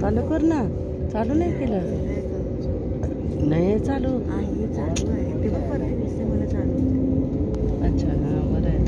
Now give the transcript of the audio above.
चालू कर ना. चालू नाही केलं. नाही चालू. चालू आहे ते पण परत मला चालू. अच्छा हां बरं आहे.